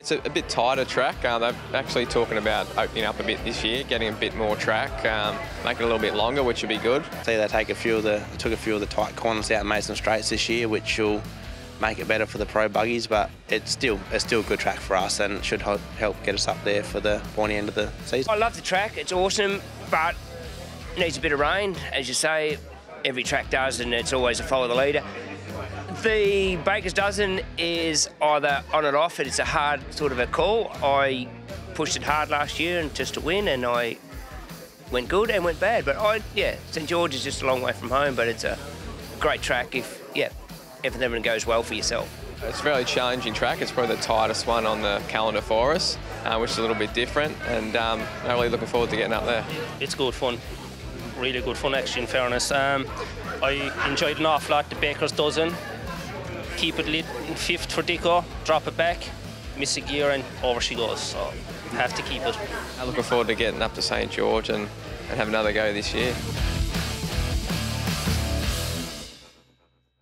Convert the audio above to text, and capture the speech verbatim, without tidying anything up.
It's a, a bit tighter track. Uh, they're actually talking about opening up a bit this year, getting a bit more track, um, make it a little bit longer, which would be good. See, they take a few of the took a few of the tight corners out in Mason Straits this year, which will make it better for the pro buggies. But it's still it's still a good track for us, and it should help help get us up there for the pointy end of the season. I love the track. It's awesome, but it needs a bit of rain, as you say. Every track does, and it's always a follow the leader. The Baker's Dozen is either on or off. It's a hard sort of a call. I pushed it hard last year and just to win, and I went good and went bad. But I, yeah, St George is just a long way from home, but it's a great track if, yeah, everything goes well for yourself. It's a really challenging track. It's probably the tightest one on the calendar for us, uh, which is a little bit different, and um, I'm really looking forward to getting up there. It's good fun, really good fun actually, in fairness. Um, I enjoyed an awful lot the Baker's Dozen. Keep it lit in fifth for Dicko, drop it back, miss a gear and over she goes, so have to keep it. I'm looking forward to getting up to St George and, and have another go this year.